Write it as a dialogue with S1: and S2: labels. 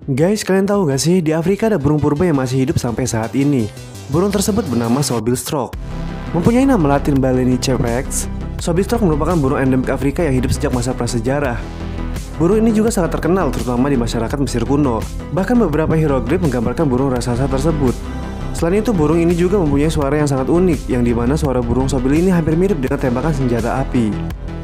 S1: Guys, kalian tahu gak sih, di Afrika ada burung purba yang masih hidup sampai saat ini. Burung tersebut bernama Sobilstrok. Mempunyai nama latin Baleniceps rex, Sobilstrok merupakan burung endemik Afrika yang hidup sejak masa prasejarah. Burung ini juga sangat terkenal terutama di masyarakat Mesir kuno. Bahkan beberapa hieroglif menggambarkan burung raksasa tersebut. Selain itu, burung ini juga mempunyai suara yang sangat unik, yang dimana suara burung sobil ini hampir mirip dengan tembakan senjata api.